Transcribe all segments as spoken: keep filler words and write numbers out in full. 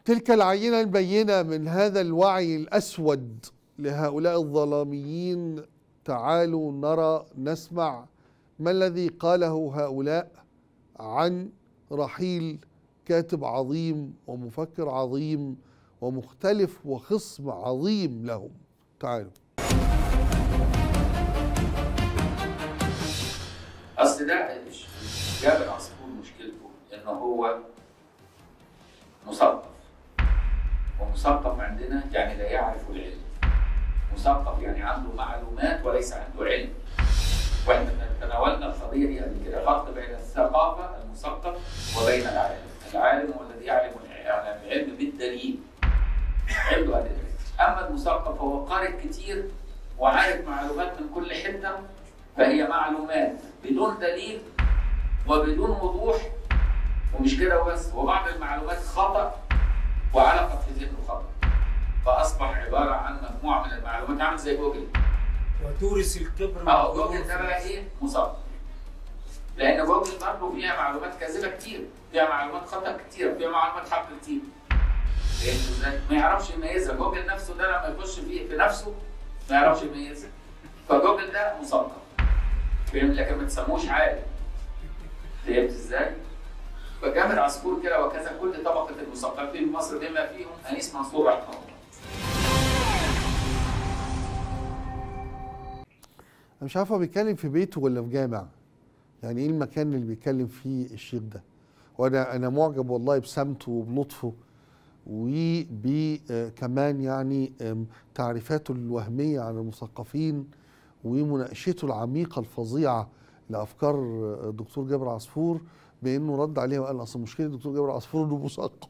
تلك العينة البينة من هذا الوعي الأسود لهؤلاء الظلاميين. تعالوا نرى نسمع ما الذي قاله هؤلاء عن رحيل كاتب عظيم ومفكر عظيم ومختلف وخصم عظيم لهم. تعالوا. اصل ده جابر عصفور مشكلته ان هو مثقف، ومثقف عندنا يعني لا يعرف العلم. مثقف يعني عنده معلومات وليس عنده علم. واحنا تناولنا القضيه دي قبل كده، فرق بين الثقافه المثقف وبين العالم. العالم هو الذي يعلم العلم بالدليل، عنده ادله. اما المثقف هو قارئ كتير وعارف معلومات من كل حته، فهي معلومات بدون دليل وبدون وضوح، ومش كده وبس، وبعض المعلومات خطأ وعلقت في ذهنه خطأ، فأصبح عبارة عن مجموعة من المعلومات عامل زي جوجل. وتورث الكبر. اه جوجل ده بقى ايه؟ مثقف. لأن جوجل برضه فيها معلومات كاذبة كتير، فيها معلومات خطأ كتير، فيها معلومات حق كتير. ازاي؟ ما يعرفش يميزها، جوجل نفسه ده لما يخش فيه في نفسه ما يعرفش يميزها. فجوجل ده مثقف. فهمت؟ لكن ما تسموش عالم. فهمت ازاي؟ فجابر عصفور كده وكذا كل طبقة المثقفين في مصر بما فيهم أنيس منصور رحمه الله. أنا مش عارف هو بيتكلم في بيته ولا في جامع. يعني إيه المكان اللي بيتكلم فيه الشيخ ده؟ وأنا أنا معجب والله بسمته وبلطفه وبكمان يعني تعريفاته الوهمية عن المثقفين ومناقشته العميقة الفظيعة لأفكار الدكتور جابر عصفور، بانه رد عليها وقال اصل مشكله الدكتور جابر عصفور انه مثقف.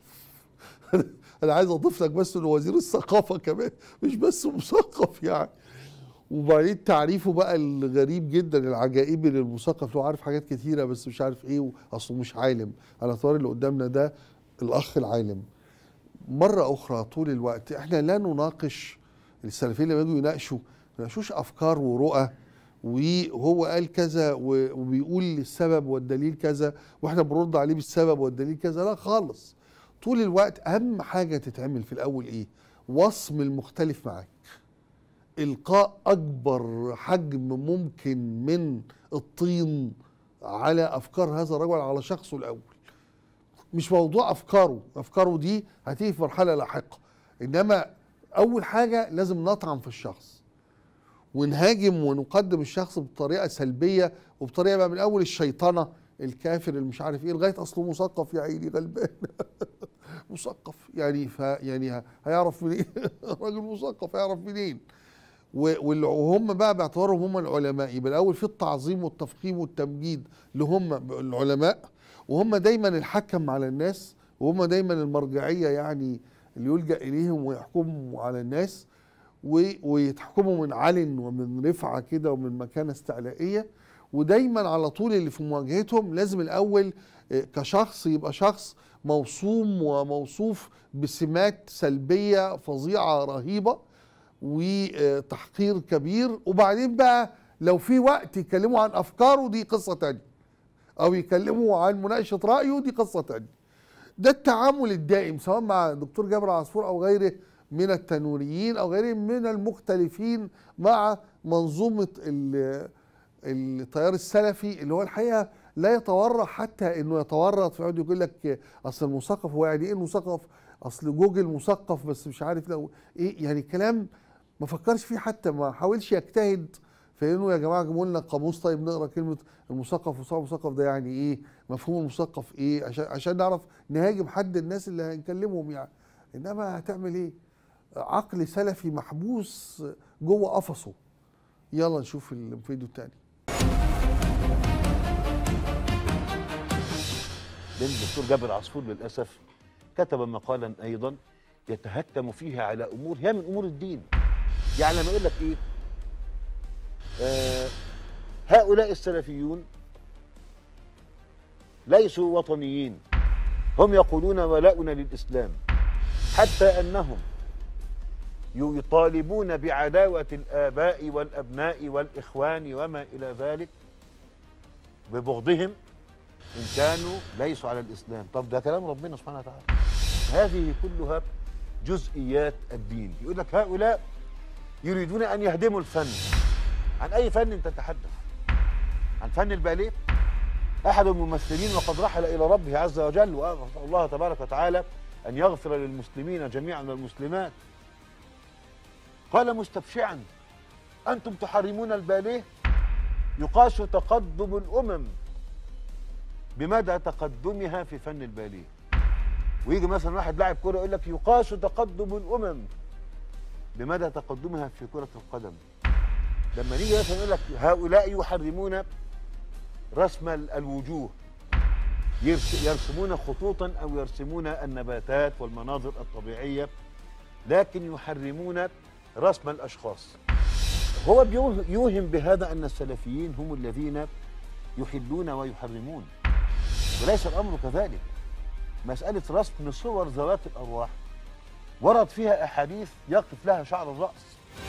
انا عايز اضيف لك بس انه وزير الثقافه كمان، مش بس مثقف يعني. وبعدين تعريفه بقى الغريب جدا العجائبي للمثقف، لو عارف حاجات كتيره بس مش عارف ايه، اصله مش عالم. على اعتبار اللي قدامنا ده الاخ العالم. مره اخرى طول الوقت احنا لا نناقش السلفيين لما يجوا يناقشوا ما يناقشوش افكار ورؤى وهو قال كذا وبيقول السبب والدليل كذا واحنا بنرد عليه بالسبب والدليل كذا، لا خالص. طول الوقت اهم حاجه تتعمل في الاول ايه؟ وصم المختلف معاك، القاء اكبر حجم ممكن من الطين على افكار هذا الرجل، على شخصه الاول. مش موضوع افكاره، افكاره دي هتيجي في مرحله لاحقه، انما اول حاجه لازم نطعن في الشخص ونهاجم ونقدم الشخص بطريقه سلبيه وبطريقه بقى من اول الشيطنه الكافر اللي مش عارف ايه لغايه اصله مثقف يا عيني غلبان. مثقف يعني ف يعني هيعرف منين؟ راجل مثقف هيعرف منين؟ وهم بقى باعتبارهم هم العلماء، يبقى الاول في التعظيم والتفخيم والتمجيد اللي هم العلماء، وهم دايما الحكم على الناس، وهم دايما المرجعيه يعني اللي يلجأ اليهم ويحكموا على الناس ويتحكموا من علن ومن رفعه كده ومن مكانه استعلائيه. ودايما على طول اللي في مواجهتهم لازم الاول كشخص يبقى شخص موصوم وموصوف بسمات سلبيه فظيعه رهيبه وتحقير كبير، وبعدين بقى لو في وقت يتكلموا عن افكاره دي قصه تانية، او يتكلموا عن مناقشه رايه دي قصه تانية. ده التعامل الدائم سواء مع الدكتور جابر عصفور او غيره من التنوريين او غيرهم من المختلفين مع منظومه التيار السلفي، اللي هو الحقيقه لا يتورع حتى انه يتورط في يقعد يقول لك اصل المثقف هو يعني ايه المثقف؟ اصل جوجل مثقف بس مش عارف لو ايه، يعني كلام ما فكرش فيه حتى، ما حاولش يجتهد في انه يا جماعه جيبوا لنا قاموس طيب نقرا كلمه المثقف وصاحب المثقف ده يعني ايه؟ مفهوم المثقف ايه؟ عشان عشان نعرف نهاجم حد الناس اللي هنكلمهم يعني. انما هتعمل ايه؟ عقل سلفي محبوس جوه قفصه. يلا نشوف الفيديو الثاني. الدكتور جابر عصفور للاسف كتب مقالا ايضا يتهكم فيه على امور هي من امور الدين. يعني لما يقول لك ايه؟ آه هؤلاء السلفيون ليسوا وطنيين، هم يقولون ولاؤنا للاسلام، حتى انهم يطالبون بعداوه الاباء والابناء والاخوان وما الى ذلك ببغضهم ان كانوا ليسوا على الاسلام. طب ده كلام ربنا سبحانه وتعالى. هذه كلها جزئيات الدين. يقول لك هؤلاء يريدون أن يهدموا الفن. عن أي فن تتحدث؟ عن فن الباليه؟ أحد الممثلين وقد رحل إلى ربه عز وجل، وأسأل الله تبارك وتعالى أن يغفر للمسلمين جميعا والمسلمات، قال مستبشعا: أنتم تحرمون الباليه؟ يقاس تقدم الأمم بمدى تقدمها في فن الباليه. ويجي مثلا واحد لاعب كرة يقول لك يقاس تقدم الأمم بمدى تقدمها في كرة القدم. لما نيجي مثلا يقول لك هؤلاء يحرمون رسم الوجوه، يرسمون خطوطا أو يرسمون النباتات والمناظر الطبيعية، لكن يحرمون رسم الأشخاص. هو يوهم بهذا أن السلفيين هم الذين يحلون ويحرمون، وليس الأمر كذلك. مسألة رسم صور ذوات الأرواح ورد فيها أحاديث يقف لها شعر الرأس.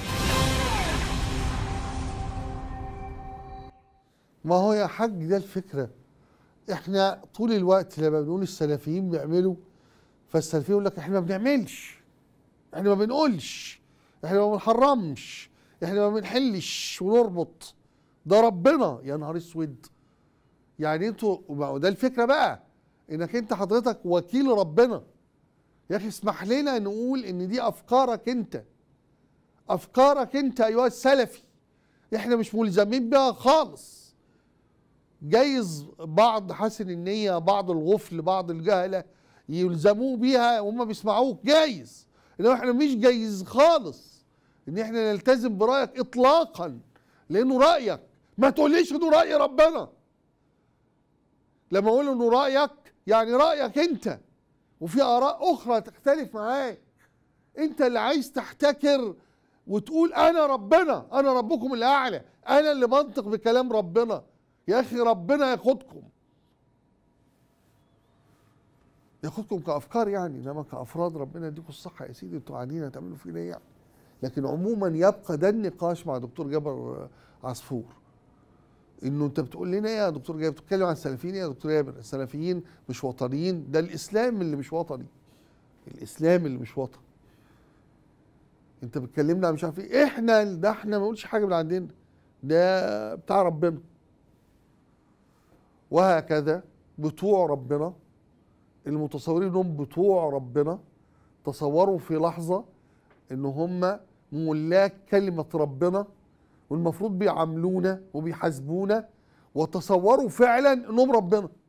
ما هو يا حاج ده الفكرة. احنا طول الوقت لما بنقول السلفيين بيعملوا، فالسلفيين يقول لك احنا ما بنعملش، احنا ما بنقولش، احنا ما بنحرمش، احنا ما بنحلش ونربط، ده ربنا. يا نهار اسود. يعني انتوا ده الفكرة بقى، انك انت حضرتك وكيل ربنا. يا اخي اسمح لنا نقول ان دي افكارك انت، افكارك انت ايها السلفي، احنا مش ملزمين بها خالص. جايز بعض حسن النية، بعض الغفل، بعض الجهلة يلزموه بيها وهم بيسمعوك، جايز، انما احنا مش جايز خالص ان احنا نلتزم برايك اطلاقا، لانه رايك. ما تقوليش انه راي ربنا. لما اقول انه رايك يعني رايك انت، وفي اراء اخرى تختلف معاك. انت اللي عايز تحتكر وتقول انا ربنا، انا ربكم الاعلى، انا اللي منطق بكلام ربنا. يا اخي ربنا ياخدكم ياخدكم كافكار يعني، انما كافراد ربنا يديكم الصحه يا سيدي. انتوا قاعدين هتعملوا فينا ايه يعني؟ لكن عموما يبقى ده النقاش مع دكتور جابر عصفور، انه انت بتقول لنا ايه يا دكتور جابر؟ بتتكلم عن السلفيين يا دكتور جابر؟ السلفيين مش وطنيين، ده الاسلام اللي مش وطني، الاسلام اللي مش وطني. انت بتكلمنا مش عارف ايه، احنا ده احنا ما نقولش حاجه من عندنا، ده بتاع ربنا. وهكذا بتوع ربنا المتصورين انهم بتوع ربنا تصوروا في لحظه ان هم ملاك كلمه ربنا، والمفروض بيعاملونا وبيحاسبونا، وتصوروا فعلا انهم ربنا.